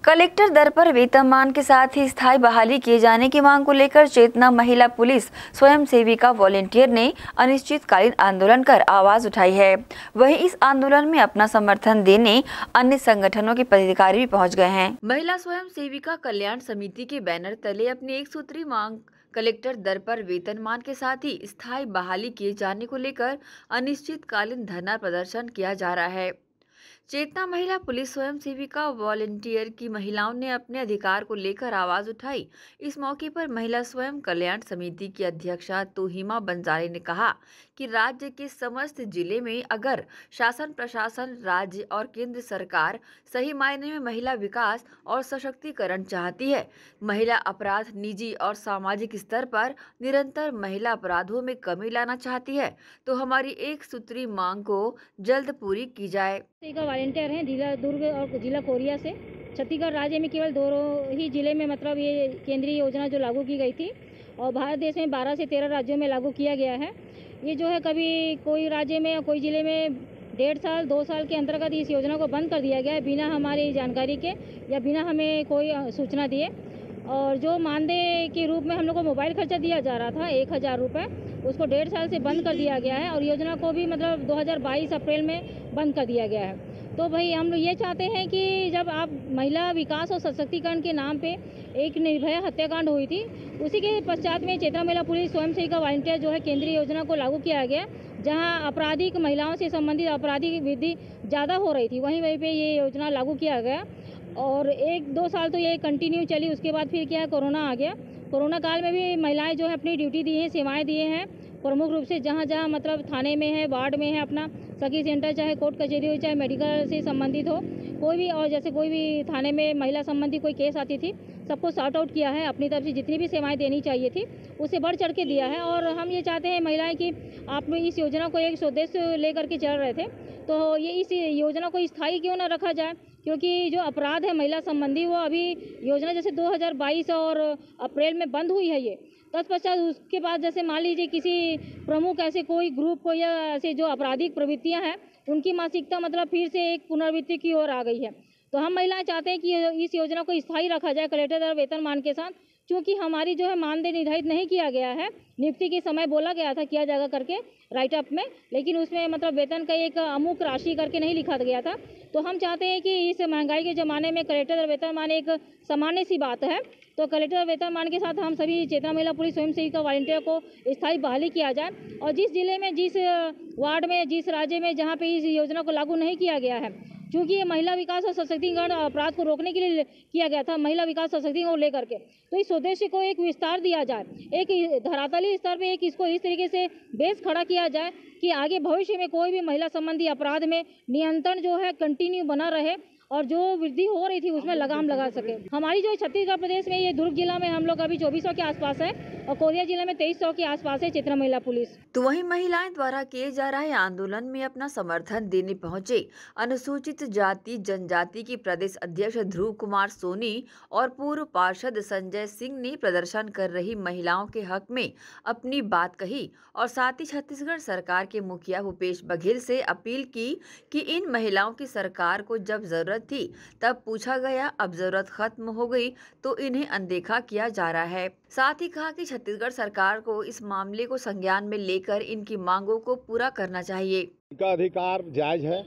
Collector दर पर वेतनमान के साथ ही स्थायी बहाली किए जाने की मांग को लेकर चेतना महिला पुलिस स्वयं सेविका वॉलेंटियर ने अनिश्चितकालीन आंदोलन कर आवाज उठाई है। वहीं इस आंदोलन में अपना समर्थन देने अन्य संगठनों के पदाधिकारी भी पहुंच गए हैं। महिला स्वयं सेविका कल्याण समिति के बैनर तले अपनी एक सूत्री मांग कलेक्टर दर पर वेतनमान के साथ ही स्थायी बहाली किए जाने को लेकर अनिश्चितकालीन धरना प्रदर्शन किया जा रहा है। चेतना महिला पुलिस स्वयं सेविका वॉलेंटियर की महिलाओं ने अपने अधिकार को लेकर आवाज उठाई। इस मौके पर महिला स्वयं कल्याण समिति की अध्यक्षा तोहिमा बंजारे ने कहा कि राज्य के समस्त जिले में अगर शासन प्रशासन राज्य और केंद्र सरकार सही मायने में महिला विकास और सशक्तिकरण चाहती है, महिला अपराध निजी और सामाजिक स्तर पर निरंतर महिला अपराधों में कमी लाना चाहती है, तो हमारी एक सूत्री मांग को जल्द पूरी की जाए। वॉलेंटियर हैं जिला दुर्ग और जिला कोरिया से। छत्तीसगढ़ राज्य में केवल 2 ही जिले में मतलब ये केंद्रीय योजना जो लागू की गई थी और भारत देश में 12 से 13 राज्यों में लागू किया गया है। ये जो है कभी कोई राज्य में या कोई ज़िले में 1.5 साल 2 साल के अंतर्गत इस योजना को बंद कर दिया गया है बिना हमारी जानकारी के या बिना हमें कोई सूचना दिए। और जो मानदेय के रूप में हम लोग को मोबाइल खर्चा दिया जा रहा था 1000 रुपये, उसको 1.5 साल से बंद कर दिया गया है और योजना को भी मतलब 2022 अप्रैल में बंद कर दिया गया है। तो भाई हम लोग ये चाहते हैं कि जब आप महिला विकास और सशक्तिकरण के नाम पे एक निर्भया हत्याकांड हुई थी, उसी के पश्चात में चेतना महिला पुलिस स्वयं सेविका वॉलंटियर जो है केंद्रीय योजना को लागू किया गया, जहां आपराधिक महिलाओं से संबंधित आपराधिक वृद्धि ज़्यादा हो रही थी, वहीं पे ये योजना लागू किया गया और 1-2 साल तो ये कंटिन्यू चली। उसके बाद फिर क्या है, कोरोना आ गया। कोरोना काल में भी महिलाएं जो है अपनी ड्यूटी दी हैं, सेवाएं दिए हैं, प्रमुख रूप से जहाँ जहाँ मतलब थाने में है, वार्ड में है, अपना सखी सेंटर, चाहे कोर्ट कचहरी हो, चाहे मेडिकल से संबंधित हो, कोई भी, और जैसे कोई भी थाने में महिला संबंधी कोई केस आती थी, सबको सॉर्ट आउट किया है। अपनी तरफ से जितनी भी सेवाएं देनी चाहिए थी उससे बढ़ चढ़ के दिया है। और हम ये चाहते हैं महिलाएं कि आप इस योजना को एक उद्देश्य लेकर के चल रहे थे, तो ये इस योजना को स्थायी क्यों ना रखा जाए, क्योंकि जो अपराध है महिला संबंधी वो अभी योजना जैसे 2022 और अप्रैल में बंद हुई है ये, तत्पश्चात उसके बाद जैसे मान लीजिए किसी प्रमुख ऐसे कोई ग्रुप को या ऐसे जो आपराधिक प्रवृत्तियां हैं उनकी मानसिकता मतलब फिर से एक पुनरावृत्ति की ओर आ गई है। तो हम महिलाएं चाहते हैं कि इस योजना को स्थायी रखा जाए कलेक्टर द्वारा वेतनमान के साथ, क्योंकि हमारी जो है मानदेय निर्धारित नहीं किया गया है। नियुक्ति के समय बोला गया था किया जाएगा करके राइट अप में, लेकिन उसमें मतलब वेतन का एक अमुक राशि करके नहीं लिखा गया था। तो हम चाहते हैं कि इस महंगाई के ज़माने में कलेक्टर वेतनमान एक सामान्य सी बात है, तो कलेक्टर वेतनमान के साथ हम सभी चेतना महिला पुलिस स्वयं सेविका वॉलंटियर को स्थायी बहाली किया जाए और जिस जिले में, जिस वार्ड में, जिस राज्य में जहाँ पे इस योजना को लागू नहीं किया गया है, क्योंकि ये महिला विकास और सशक्तिकरण अपराध को रोकने के लिए किया गया था, महिला विकास सशक्तिकरण को लेकर के, तो इस उद्देश्य को एक विस्तार दिया जाए, एक धरातली स्तर पे एक इसको इस तरीके से बेस खड़ा किया जाए कि आगे भविष्य में कोई भी महिला संबंधी अपराध में नियंत्रण जो है कंटिन्यू बना रहे और जो वृद्धि हो रही थी उसमें लगाम लगा सके। हमारी जो छत्तीसगढ़ प्रदेश में ये दुर्ग जिला में हम लोग अभी 2400 के आसपास है और कोरिया जिले में 2300 के आसपास है चेतना महिला पुलिस। तो वहीं महिलाएं द्वारा किए जा रहे आंदोलन में अपना समर्थन देने पहुंचे अनुसूचित जाति जनजाति की प्रदेश अध्यक्ष ध्रुव कुमार सोनी और पूर्व पार्षद संजय सिंह ने प्रदर्शन कर रही महिलाओं के हक में अपनी बात कही और साथ ही छत्तीसगढ़ सरकार के मुखिया भूपेश बघेल से अपील की कि इन महिलाओं की सरकार को जब जरूरत थी तब पूछा गया, अब जरूरत खत्म हो गई तो इन्हें अनदेखा किया जा रहा है। साथ ही कहा कि छत्तीसगढ़ सरकार को इस मामले को संज्ञान में लेकर इनकी मांगों को पूरा करना चाहिए। इनका अधिकार जायज है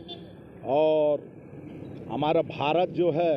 और हमारा भारत जो है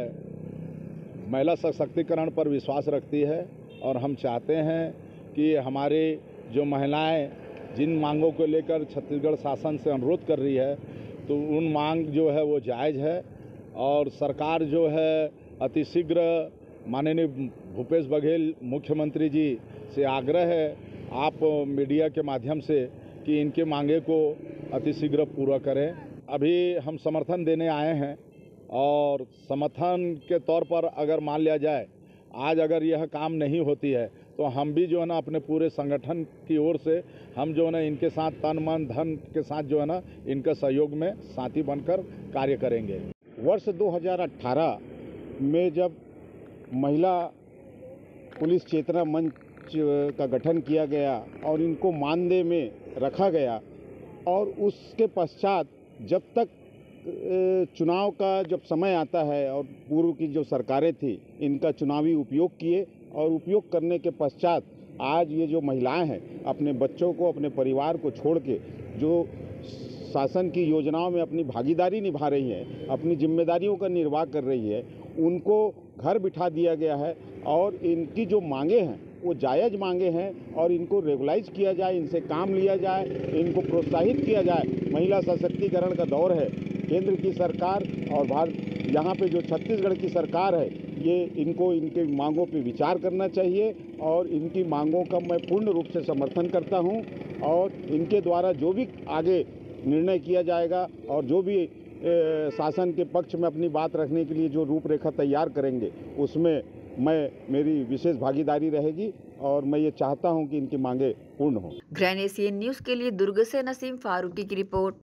महिला सशक्तिकरण पर विश्वास रखती है और हम चाहते हैं कि हमारे जो महिलाएं जिन मांगों को लेकर छत्तीसगढ़ शासन से अनुरोध कर रही है तो उन मांग जो है वो जायज है और सरकार जो है अतिशीघ्र माननीय भूपेश बघेल मुख्यमंत्री जी से आग्रह है आप मीडिया के माध्यम से कि इनके मांगे को अतिशीघ्र पूरा करें। अभी हम समर्थन देने आए हैं और समर्थन के तौर पर अगर मान लिया जाए आज अगर यह काम नहीं होती है तो हम भी जो है ना अपने पूरे संगठन की ओर से हम जो है ना इनके साथ तन मन धन के साथ जो है ना इनका सहयोग में साथी बनकर कार्य करेंगे। वर्ष 2018 में जब महिला पुलिस चेतना मंच का गठन किया गया और इनको मानदेय में रखा गया और उसके पश्चात जब तक चुनाव का जब समय आता है और पूर्व की जो सरकारें थी इनका चुनावी उपयोग किए और उपयोग करने के पश्चात आज ये जो महिलाएं हैं अपने बच्चों को, अपने परिवार को छोड़ के जो शासन की योजनाओं में अपनी भागीदारी निभा रही है, अपनी जिम्मेदारियों का निर्वाह कर रही है, उनको घर बिठा दिया गया है और इनकी जो मांगे हैं वो जायज़ मांगे हैं और इनको रेगुलाइज किया जाए, इनसे काम लिया जाए, इनको प्रोत्साहित किया जाए। महिला सशक्तिकरण का दौर है। केंद्र की सरकार और यहाँ पे जो छत्तीसगढ़ की सरकार है, ये इनको इनके मांगों पे विचार करना चाहिए और इनकी मांगों का मैं पूर्ण रूप से समर्थन करता हूँ और इनके द्वारा जो भी आगे निर्णय किया जाएगा और जो भी शासन के पक्ष में अपनी बात रखने के लिए जो रूपरेखा तैयार करेंगे उसमें मेरी विशेष भागीदारी रहेगी और मैं ये चाहता हूं कि इनकी मांगे पूर्ण हो। ग्रैंड एशियन न्यूज़ के लिए दुर्ग से नसीम फारूकी की रिपोर्ट।